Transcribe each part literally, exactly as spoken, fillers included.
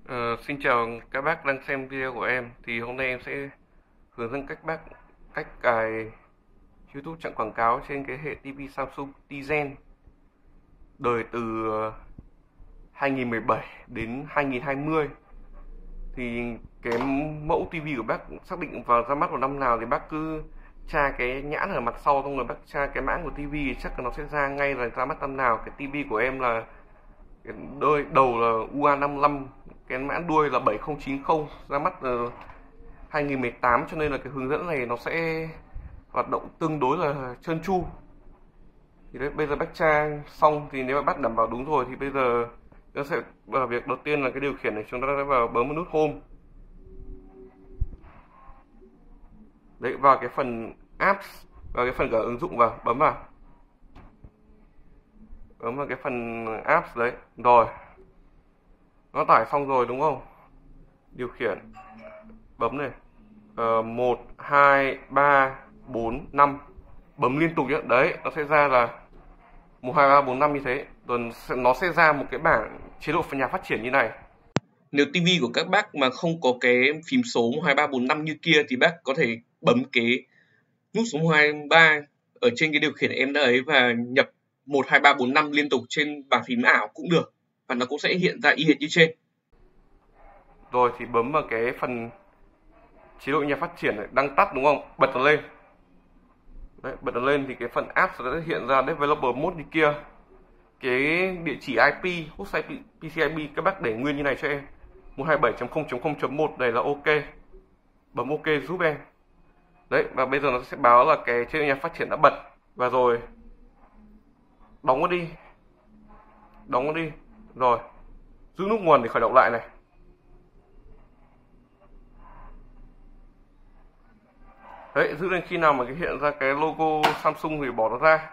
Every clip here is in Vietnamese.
Ờ, Xin chào các bác đang xem video của em. Thì hôm nay em sẽ hướng dẫn các bác cách cài YouTube chặn quảng cáo trên cái hệ ti vi Samsung Tizen đời từ ờ, hai nghìn mười bảy đến hai nghìn hai mươi. Thì cái mẫu ti vi của bác xác định vào ra mắt vào năm nào thì bác cứ tra cái nhãn ở mặt sau, xong rồi bác tra cái mã của ti vi thì chắc là nó sẽ ra ngay là ra mắt năm nào. Cái ti vi của em là cái đôi đầu là u a năm lăm, cái mã đuôi là bảy không chín không, ra mắt là hai nghìn mười tám, cho nên là cái hướng dẫn này nó sẽ hoạt động tương đối là trơn tru. Thì đấy, bây giờ bác tra xong thì nếu mà bác đảm bảo đúng rồi thì bây giờ nó sẽ vào việc đầu tiên là cái điều khiển này, chúng ta sẽ vào bấm vào nút Home. Đấy, vào cái phần Apps, vào cái phần cả ứng dụng vào, bấm vào. Bấm vào cái phần Apps đấy. Rồi. Nó tải xong rồi đúng không? Điều khiển. Bấm này. Ờ, một, hai, ba, bốn, năm. Bấm liên tục nhé. Đấy, nó sẽ ra là một, hai, ba, bốn, năm như thế. Rồi nó sẽ ra một cái bảng chế độ nhà phát triển như này. Nếu tivi của các bác mà không có cái phím số một, hai, ba, bốn, năm như kia thì bác có thể bấm cái nút số một, hai, ba ở trên cái điều khiển em đã ấy và nhập một, hai, ba, bốn, năm liên tục trên bảng phím ảo cũng được. Và nó cũng sẽ hiện ra y hệt như trên. Rồi thì bấm vào cái phần chế độ nhà phát triển này, đang tắt đúng không? Bật nó lên. Đấy, bật nó lên thì cái phần app sẽ hiện ra developer mode như kia. Cái địa chỉ i pê, host i pê, pê xê i pê các bác để nguyên như này cho em. một hai bảy chấm không chấm không chấm một này là ok. Bấm ok giúp em. Đấy, và bây giờ nó sẽ báo là cái chế độ nhà phát triển đã bật. Và rồi đóng nó đi. Đóng nó đi. Rồi. Giữ nút nguồn để khởi động lại này. Đấy, giữ đến khi nào mà cái hiện ra cái logo Samsung thì bỏ nó ra.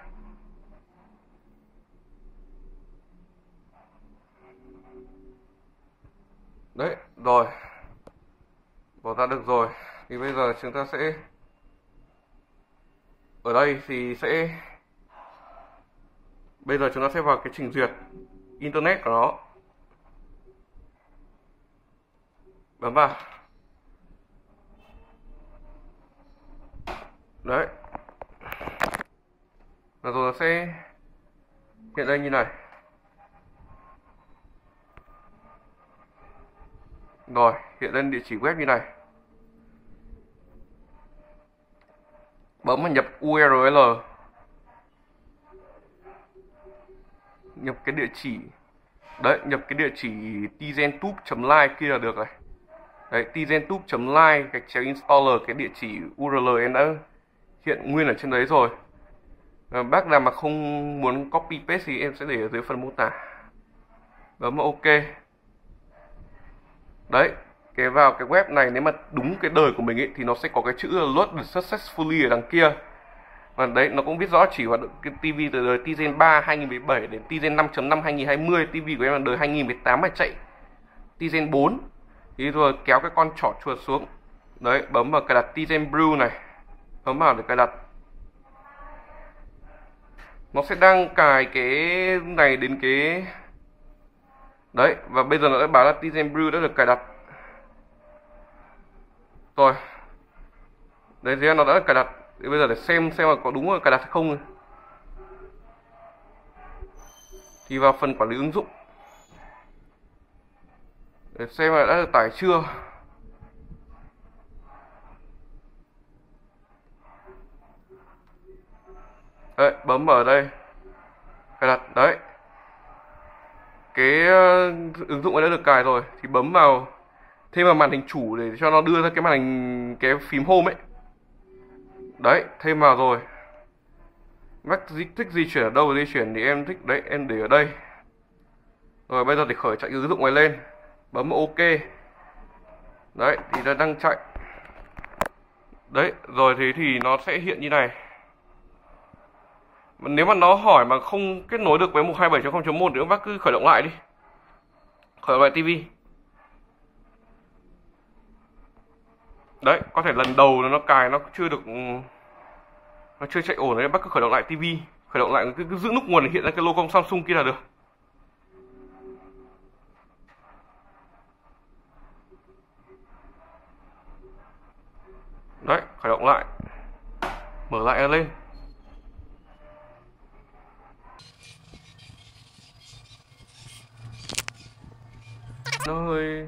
Đấy, rồi. Bỏ ra được rồi. Thì bây giờ chúng ta sẽ ở đây thì sẽ bây giờ chúng ta sẽ vào cái trình duyệt internet của nó. Bấm vào. Đấy. Và rồi nó sẽ hiện đây như này. Rồi, hiện lên địa chỉ web như này. Bấm vào nhập u rờ lờ. Nhập cái địa chỉ. Đấy, nhập cái địa chỉ tizentube.live kia là được rồi. Đấy, tizentube.live gạch chéo installer, cái địa chỉ u rờ lờ em đã hiện nguyên ở trên đấy rồi. À, bác nào mà không muốn copy paste thì em sẽ để ở dưới phần mô tả. Bấm vào ok. Đấy, cái vào cái web này nếu mà đúng cái đời của mình ấy thì nó sẽ có cái chữ là load successfully ở đằng kia. Và đấy, nó cũng viết rõ chỉ hoạt động cái tivi từ đời Tizen ba hai nghìn mười bảy đến Tizen năm chấm năm hai nghìn hai mươi. Tivi của em là đời hai nghìn mười tám mà chạy Tizen bốn. Thì rồi kéo cái con trỏ chuột xuống. Đấy, bấm vào cài đặt Tizen Brew này. Bấm vào để cài đặt. Nó sẽ đang cài cái này đến cái đấy, và bây giờ nó đã báo là Tizen Brew đã được cài đặt. Rồi. Đấy, thì nó đã được cài đặt. Thì bây giờ để xem xem là có đúng là cài đặt hay không. Thì vào phần quản lý ứng dụng để xem là đã được tải chưa. Đấy, bấm vào đây cài đặt. Đấy, cái uh, ứng dụng ấy đã được cài rồi thì bấm vào thêm vào màn hình chủ để cho nó đưa ra cái màn hình, cái phím home ấy. Đấy, thêm vào rồi. Bác thích di chuyển ở đâu di chuyển thì em thích đấy, em để ở đây. Rồi bây giờ để khởi chạy ứng dụng này lên, bấm ok. Đấy, thì nó đang chạy. Đấy, rồi thế thì nó sẽ hiện như này. Nếu mà nó hỏi mà không kết nối được với một hai bảy chấm không chấm một nữa, bác cứ khởi động lại đi. Khởi động lại tivi. Đấy, có thể lần đầu nó cài nó chưa được, nó chưa chạy ổn đấy, bác cứ khởi động lại tivi. Khởi động lại cứ, cứ giữ nút nguồn để hiện ra cái logo Samsung kia là được. động lại, mở lại nó lên. Nó hơi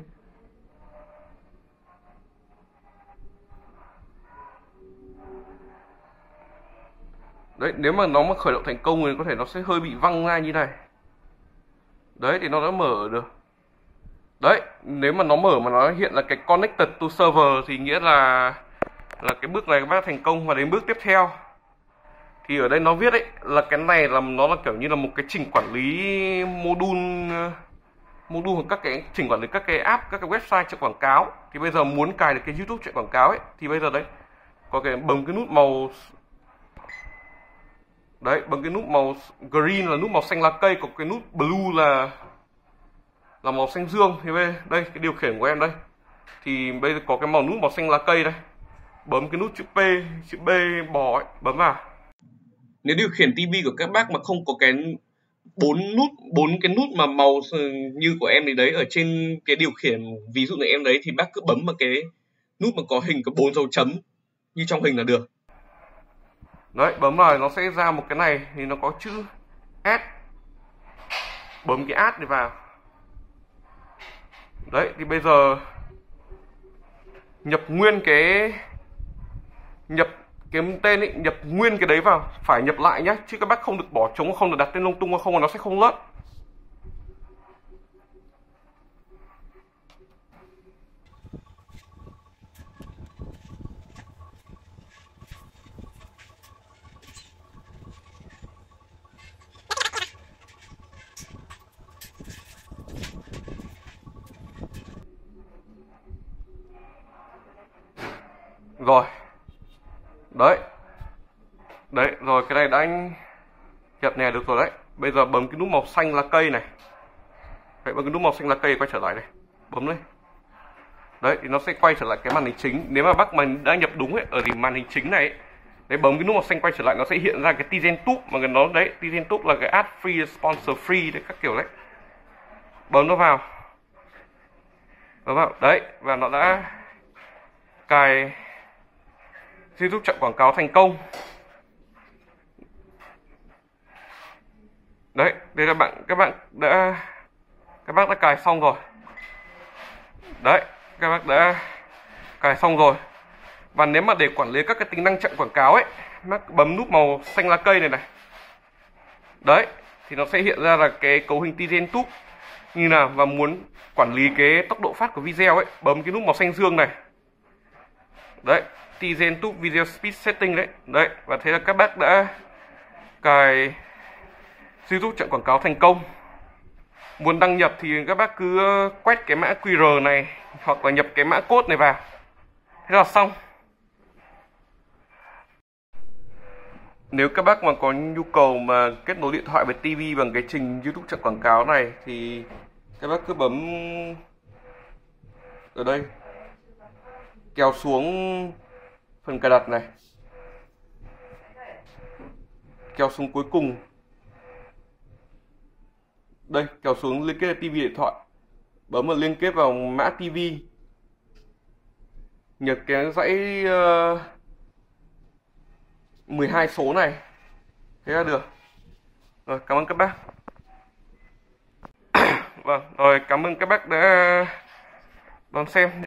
đấy, nếu mà nó mà khởi động thành công thì có thể nó sẽ hơi bị văng ra như này. Đấy thì nó đã mở được. Đấy, nếu mà nó mở mà nó hiện là cái connected to server thì nghĩa là là cái bước này các bác thành công. Và đến bước tiếp theo thì ở đây nó viết đấy là cái này là nó là kiểu như là một cái trình quản lý module module hoặc các cái chỉnh quản lý các cái app, các cái website chạy quảng cáo. Thì bây giờ muốn cài được cái YouTube chạy quảng cáo ấy thì bây giờ đấy có cái bấm cái nút màu đấy, bấm cái nút màu green là nút màu xanh lá cây, có cái nút blue là là màu xanh dương. Thì đây, đây cái điều khiển của em đây thì bây giờ có cái màu nút màu xanh lá cây đây, bấm cái nút chữ P, chữ B bò ấy, bấm vào. Nếu điều khiển tivi của các bác mà không có cái bốn nút bốn cái nút mà màu như của em thì đấy ở trên cái điều khiển ví dụ này em đấy thì bác cứ bấm vào cái nút mà có hình có bốn dấu chấm như trong hình là được. Đấy, bấm vào nó sẽ ra một cái này thì nó có chữ add, bấm cái add này vào. Đấy thì bây giờ nhập nguyên cái nhập cái tên ấy, nhập nguyên cái đấy vào, phải nhập lại nhá, chứ các bác không được bỏ trống, không được đặt tên lung tung, không là nó sẽ không lướt. Rồi. Đấy. Đấy, rồi cái này đã anh nhập nè được rồi đấy. Bây giờ bấm cái nút màu xanh lá cây này. Đấy, bấm cái nút màu xanh lá cây quay trở lại đây. Bấm đây. Đấy, thì nó sẽ quay trở lại cái màn hình chính. Nếu mà bác mình đã nhập đúng ấy, ở thì màn hình chính này ấy, đấy, bấm cái nút màu xanh quay trở lại nó sẽ hiện ra cái Tizen Tube mà nó đấy, Tizen Tube là cái ad free, sponsor free đấy, các kiểu đấy. Bấm nó vào. Bấm vào. Đấy, và nó đã cài YouTube chặn quảng cáo thành công. Đấy, đây là bạn các bạn đã các bác đã cài xong rồi. Đấy, các bác đã cài xong rồi. Và nếu mà để quản lý các cái tính năng chặn quảng cáo ấy, bác bấm nút màu xanh lá cây này này. Đấy, thì nó sẽ hiện ra là cái cấu hình Tizen Tube như nào, và muốn quản lý cái tốc độ phát của video ấy, bấm cái nút màu xanh dương này. Đấy, Tizen Tube Video Speed Setting đấy. Đấy, và thế là các bác đã cài YouTube chặn quảng cáo thành công. Muốn đăng nhập thì các bác cứ quét cái mã quy rờ này hoặc là nhập cái mã code này vào. Thế là xong. Nếu các bác mà có nhu cầu mà kết nối điện thoại với tivi bằng cái trình YouTube chặn quảng cáo này thì các bác cứ bấm ở đây, kéo xuống phần cài đặt này, kéo xuống cuối cùng. Đây, kéo xuống liên kết tivi điện thoại. Bấm vào liên kết vào mã tivi. Nhập cái dãy uh, mười hai số này. Thế là được. Rồi, cảm ơn các bác. Vâng, rồi cảm ơn các bác đã đón xem.